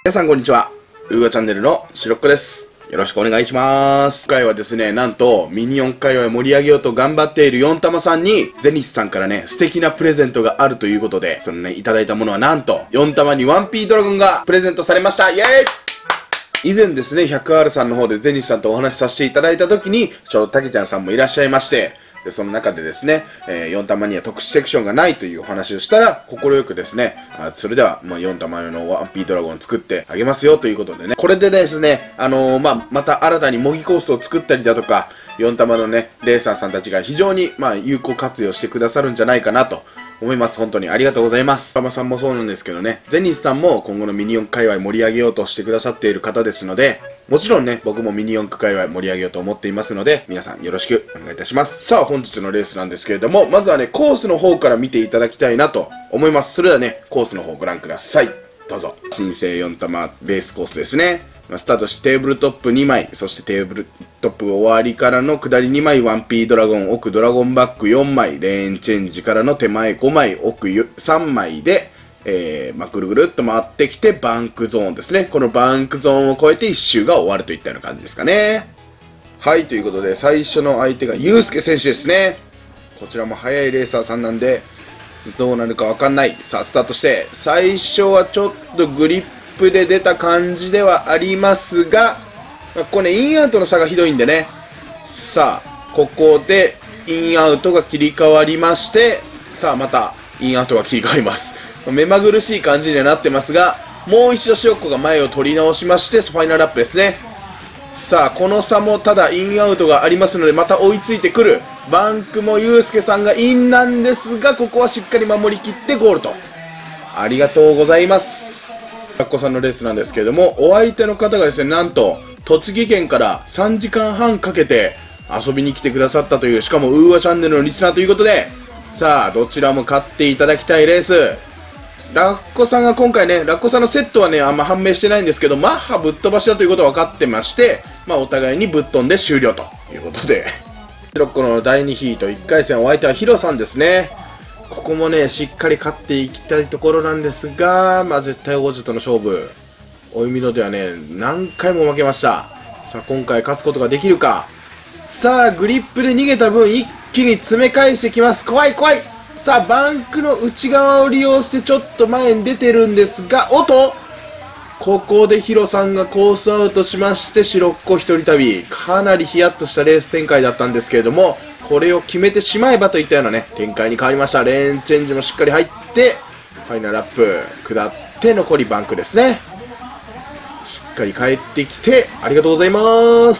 皆さんこんにちは。ウーガチャンネルのしろっこです。よろしくお願いします。今回はですね、なんとミニ四界隈を盛り上げようと頑張っている4玉さんに、ゼニスさんからね、素敵なプレゼントがあるということで、そのね、いただいたものはなんと、4玉に 1P ドラゴンがプレゼントされました。イエーイ！以前ですね、100R さんの方でゼニスさんとお話しさせていただいた時に、たけちゃんさんもいらっしゃいまして、でその中でですね、4玉には特殊セクションがないというお話をしたら、快くですね、それでは、4玉の 1P ドラゴンを作ってあげますよということでね、これでですね、また新たに模擬コースを作ったりだとか、4玉のね、レーサーさんたちが非常に、有効活用してくださるんじゃないかなと思います。本当にありがとうございます。玉さんもそうなんですけどね、ゼニスさんも今後のミニ四界隈盛り上げようとしてくださっている方ですので、もちろんね、僕もミニ四界隈盛り上げようと思っていますので、皆さんよろしくお願いいたします。さあ、本日のレースなんですけれども、まずはね、コースの方から見ていただきたいなと思います。それではね、コースの方をご覧ください。どうぞ。新生4玉レースコースですね。スタートしてテーブルトップ2枚、そしてテーブルトップ終わりからの下り2枚、1P ドラゴン、奥ドラゴンバック4枚、レーンチェンジからの手前5枚、奥3枚で、ぐるぐるっと回ってきてバンクゾーンですね。このバンクゾーンを越えて1周が終わるといったような感じですかね。はい、ということで最初の相手がユースケ選手ですね。こちらも速いレーサーさんなんでどうなるかわかんない。さあスタートして、最初はちょっとグリップで出た感じではありますが、ここね、インアウトの差がひどいんでね。さあここでインアウトが切り替わりまして、さあまたインアウトが切り替わります。目まぐるしい感じにはなってますが、もう一度シロッコが前を取り直しまして、ファイナルラップですね。さあこの差もただインアウトがありますので、また追いついてくる。バンクもユースケさんがインなんですが、ここはしっかり守りきってゴールと。ありがとうございます。ラッコさんのレースなんですけれども、お相手の方がですね、なんと栃木県から3時間半かけて遊びに来てくださったという、しかもウーアチャンネルのリスナーということで、さあどちらも勝っていただきたいレース。ラッコさんが今回ね、ラッコさんのセットはね、あんま判明してないんですけど、マッハぶっ飛ばしだということは分かってまして、お互いにぶっ飛んで終了ということで。シロッコの第2ヒート1回戦、お相手はヒロさんですね。ここもね、しっかり勝っていきたいところなんですが、絶対王者との勝負、お弓戸ではね、何回も負けました。さあ、今回勝つことができるか。さあ、グリップで逃げた分、一気に詰め返してきます。怖い怖い。さあバンクの内側を利用してちょっと前に出てるんですが、ここでヒロさんがコースアウトしまして、白っ子一人旅。かなりヒヤッとしたレース展開だったんですけれども、これを決めてしまえばといったようなね展開に変わりました。レーンチェンジもしっかり入って、ファイナルラップ下って残りバンクですね。しっかり帰ってきてありがとうございます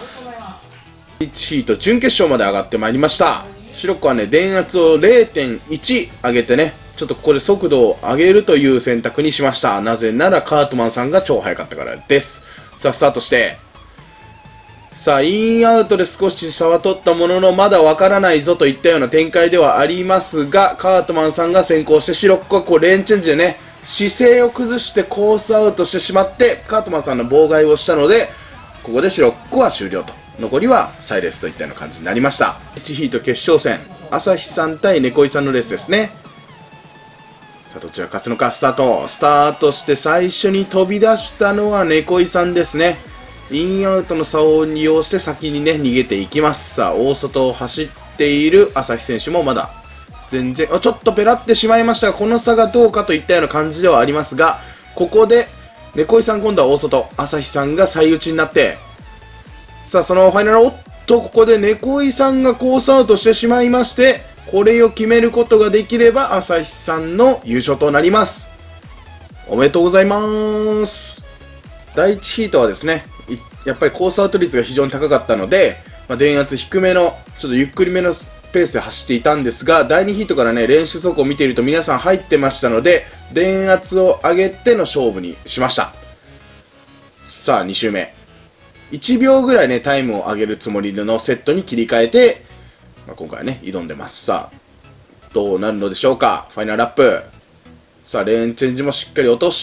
。1ヒート準決勝まで上がってまいりました。白子はね、電圧を 0.1 上げてね、ちょっとここで速度を上げるという選択にしました。なぜならカートマンさんが超速かったからです。さあ、スタートして。さあ、インアウトで少し差は取ったものの、まだわからないぞといったような展開ではありますが、カートマンさんが先行して、白子はこうレーンチェンジでね、姿勢を崩してコースアウトしてしまって、カートマンさんの妨害をしたので、ここで白子は終了と。残りはサイレースといったような感じになりました。1ヒート決勝戦、朝日さん対猫井さんのレースですね。さあどちら勝つのか。スタートして最初に飛び出したのは猫井さんですね。インアウトの差を利用して先にね逃げていきます。さあ大外を走っている朝日選手もまだ全然ちょっとペラってしまいましたが、この差がどうかといったような感じではありますが、ここで猫井さん今度は大外、朝日さんが最内になって、さあそのファイナル、ここで猫井さんがコースアウトしてしまいまして、これを決めることができれば朝日さんの優勝となります。おめでとうございます。第1ヒートはですね、やっぱりコースアウト率が非常に高かったので、電圧低めのちょっとゆっくりめのペースで走っていたんですが、第2ヒートからね練習走行を見ていると皆さん入ってましたので、電圧を上げての勝負にしました。さあ2周目、1秒ぐらいねタイムを上げるつもりのセットに切り替えて、今回はね挑んでます。さあどうなるのでしょうか。ファイナルラップ。さあレーンチェンジもしっかり落として、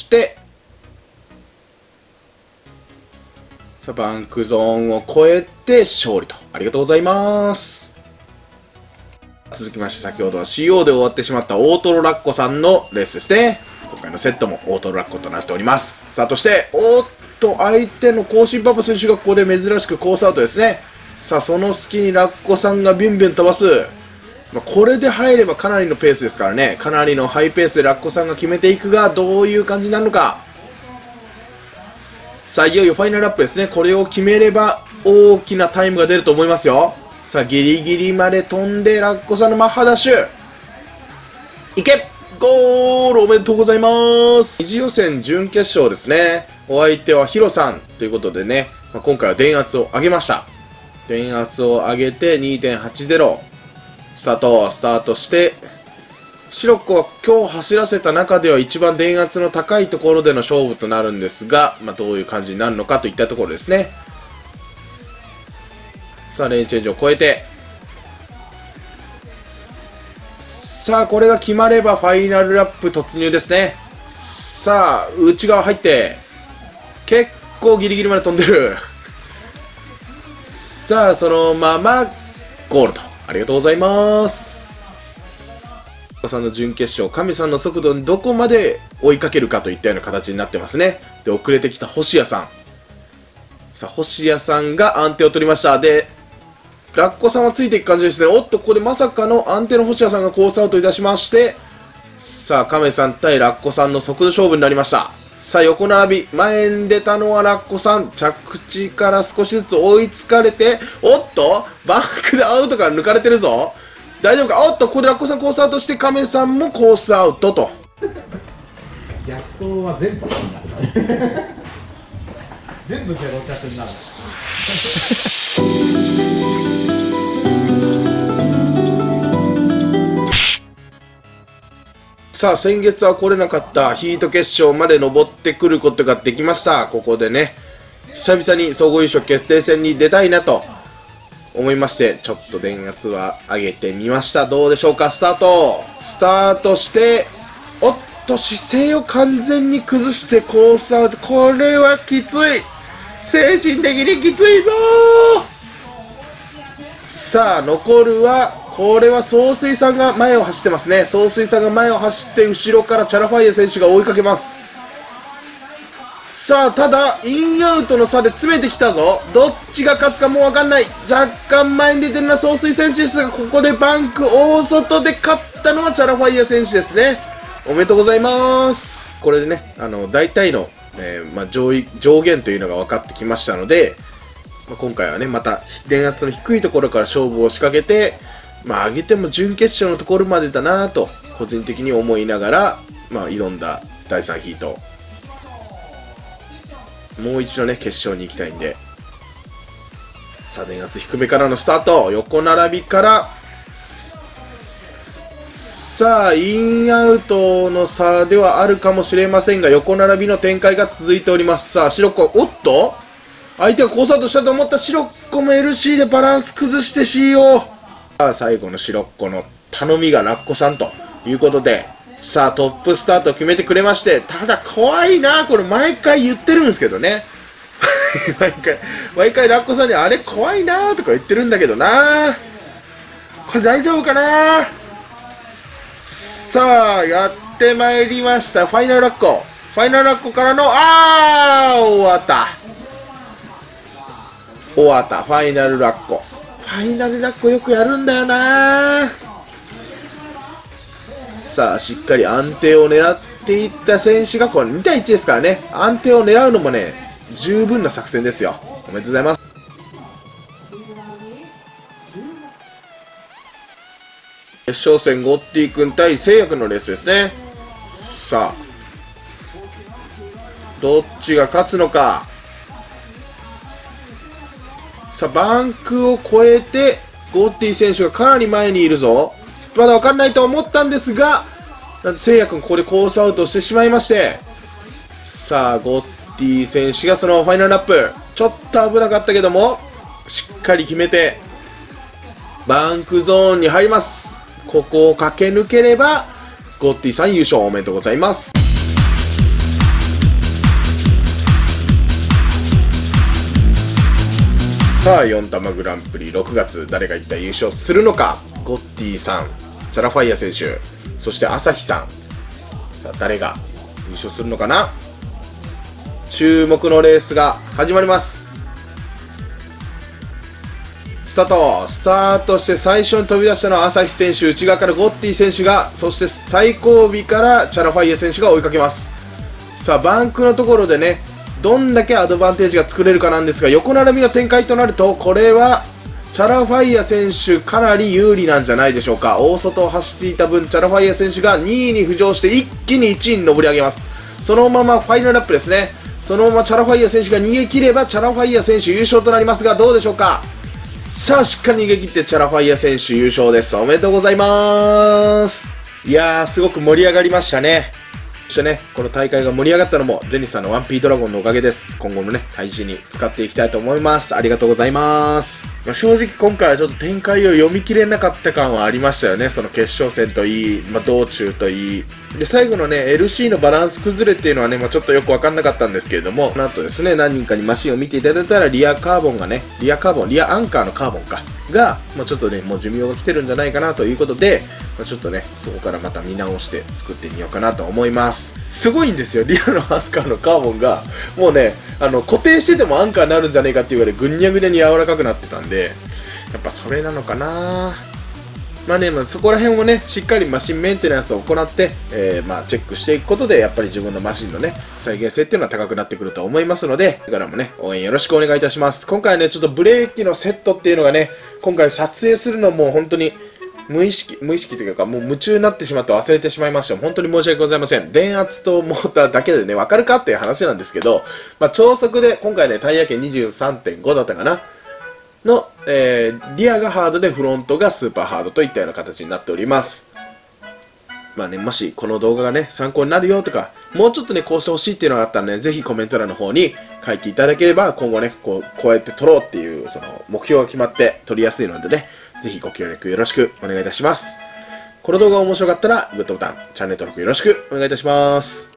さあバンクゾーンを越えて勝利と。ありがとうございます。続きまして、先ほどは CO で終わってしまった大トロラッコさんのレースですね。 今回のセットもオートラッコとなっております。さあ、そして、おっと、相手の更新パパ選手がここで珍しくコースアウトですね。さあ、その隙にラッコさんがビュンビュン飛ばす。これで入ればかなりのペースですからね。かなりのハイペースでラッコさんが決めていくが、どういう感じになるのか。さあ、いよいよファイナルラップですね。これを決めれば大きなタイムが出ると思いますよ。さあ、ギリギリまで飛んでラッコさんのマッハダッシュ。いけ！ゴールおめでとうございます。二次予選準決勝ですね。お相手はヒロさんということでね、今回は電圧を上げました。電圧を上げて 2.80 スタートして、シロッコは今日走らせた中では一番電圧の高いところでの勝負となるんですが、どういう感じになるのかといったところですね。さあ、レーンチェンジを超えて、さあ、これが決まればファイナルラップ突入ですね。さあ、内側入って、結構ギリギリまで飛んでる。さあ、そのままゴールと。ありがとうございます。さんの準決勝、神さんの速度にどこまで追いかけるかといったような形になってますね。で、遅れてきた星谷さん。さあ、星谷さんが安定を取りました。で、ラッコさんはついていく感じですね。おっと、ここでまさかの安定の星谷さんがコースアウトいたしまして、さあ、亀さん対ラッコさんの速度勝負になりました。さあ、横並び、前に出たのはラッコさん。着地から少しずつ追いつかれて、おっと、バンクでアウトから抜かれてるぞ。大丈夫か。おっと、ここでラッコさんコースアウトして、亀さんもコースアウトと。 逆走は全部全部ゼロ着になる。 さあ、先月は来れなかったヒート決勝まで登ってくることができました。ここでね、久々に総合優勝決定戦に出たいなと思いまして、ちょっと電圧は上げてみました。どうでしょうか。スタートして、おっと、姿勢を完全に崩してコースアウト。これはきつい。精神的にきついぞー。さあ、残るは、これは総帥さんが前を走ってますね。総帥さんが前を走って、後ろからチャラファイア選手が追いかけます。さあ、ただ、インアウトの差で詰めてきたぞ。どっちが勝つかもうわかんない。若干前に出てるのは総帥選手ですが、ここでバンク大外で勝ったのはチャラファイア選手ですね。おめでとうございます。これでね、大体の、上限というのが分かってきましたので、今回はね、また電圧の低いところから勝負を仕掛けて、上げても準決勝のところまでだなと個人的に思いながら、挑んだ第3ヒート、もう一度ね決勝に行きたいんで、さあ電圧低めからのスタート、横並びから、さあインアウトの差ではあるかもしれませんが、横並びの展開が続いております。さあ白子、おっと相手がコースアウトしたと思った白子も LC でバランス崩して CO。さあ最後の白子の頼みがラッコさんということで、さあトップスタートを決めてくれまして、ただ怖いな、これ毎回言ってるんですけどね毎回ラッコさんにあれ怖いなとか言ってるんだけどな、これ大丈夫かな。さあやってまいりました、ファイナルラッコ。ファイナルラッコからの終わったファイナルラッコ。ファイナルラッコよくやるんだよな。さあしっかり安定を狙っていった選手がこれ2対1ですからね、安定を狙うのもね十分な作戦ですよ。おめでとうございます。決勝戦ゴッティ君対聖夜君のレースですね。さあどっちが勝つのか。さあバンクを越えてゴッティ選手がかなり前にいるぞ。まだ分かんないと思ったんですが、なんと聖夜君ここでコースアウトしてしまいまして、さあゴッティ選手がそのファイナルラップちょっと危なかったけどもしっかり決めてバンクゾーンに入ります。ここを駆け抜ければゴッティさん優勝おめでとうございます。さあ4玉グランプリ6月、誰が一体優勝するのか。ゴッティさん、チャラファイア選手、そして朝日さん。さあ誰が優勝するのかな。注目のレースが始まります。スタートして最初に飛び出したのは朝日選手、内側からゴッティ選手が、そして最後尾からチャラファイエ選手が追いかけます。さあバンクのところでね、どんだけアドバンテージが作れるかなんですが、横並びの展開となると、これはチャラファイア選手かなり有利なんじゃないでしょうか。大外を走っていた分、チャラファイア選手が2位に浮上して一気に1位に上り上げます。そのままファイナルラップですね。そのままチャラファイア選手が逃げ切ればチャラファイア選手優勝となりますが、どうでしょうか。さあしっかり逃げ切ってチャラファイア選手優勝です。おめでとうございます。いやー、すごく盛り上がりましたね。そしてね、この大会が盛り上がったのもゼニスさんの 1P ドラゴンのおかげです。今後もね、大事に使っていきたいと思います。ありがとうございます。正直今回はちょっと展開を読み切れなかった感はありましたよね。その決勝戦といい、道中といい。で、最後のね、LC のバランス崩れっていうのはね、ちょっとよくわかんなかったんですけれども、この後ですね、何人かにマシンを見ていただいたら、リアアンカーのカーボンか。が、ちょっとね、もう寿命が来てるんじゃないかなということで、ちょっとね、そこからまた見直して作ってみようかなと思います。すごいんですよ、リアのアンカーのカーボンが、もうね、固定しててもアンカーになるんじゃないかっていうぐらいぐにゃぐにゃに柔らかくなってたんで、やっぱそれなのかな。そこら辺をね、しっかりマシンメンテナンスを行って、チェックしていくことで、やっぱり自分のマシンのね、再現性っていうのは高くなってくると思いますので、だからもね、応援よろしくお願いいたします。今回ね、ちょっとブレーキのセットっていうのがね、今回撮影するのも本当に無意識というか、もう夢中になってしまって忘れてしまいました。本当に申し訳ございません。電圧とモーターだけでね、わかるかっていう話なんですけど、超速で、今回ね、タイヤ圏 23.5 だったかなの、リアがハードでフロントがスーパーハードといったような形になっております。もしこの動画がね、参考になるよとか、もうちょっとね、こうしてほしいっていうのがあったらね、ぜひコメント欄の方に書いていただければ、今後ね、こうやって撮ろうっていう、その、目標が決まって撮りやすいのでね、ぜひご協力よろしくお願いいたします。この動画が面白かったら、グッドボタン、チャンネル登録よろしくお願いいたします。